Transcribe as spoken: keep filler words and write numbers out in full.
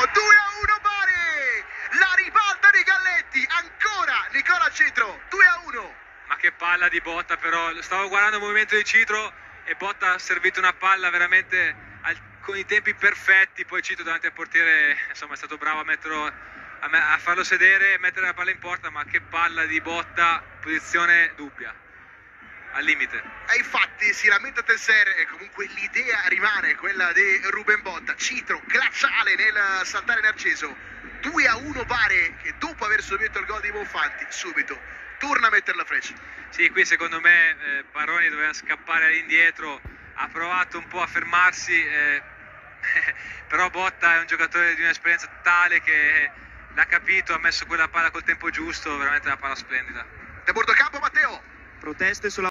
due a uno pari, la ribalta di Galletti, ancora Nicola Citro, due a uno. Ma che palla di Botta, però stavo guardando il movimento di Citro e Botta ha servito una palla veramente al, con i tempi perfetti, poi Citro davanti al portiere insomma è stato bravo a, metterlo, a, me, a farlo sedere e mettere la palla in porta, ma che palla di Botta, posizione dubbia, al limite. E infatti si lamenta Tesser e comunque l'idea rimane quella di Ruben Botta. Citro glaciale nel saltare Narciso, due a uno pare che dopo aver subito il gol di Bonfanti subito torna a mettere la freccia. Sì, qui secondo me eh, Baroni doveva scappare all'indietro, ha provato un po' a fermarsi, eh, però Botta è un giocatore di un'esperienza tale che l'ha capito, ha messo quella palla col tempo giusto, veramente una palla splendida. Da bordo campo Matteo. Proteste sulla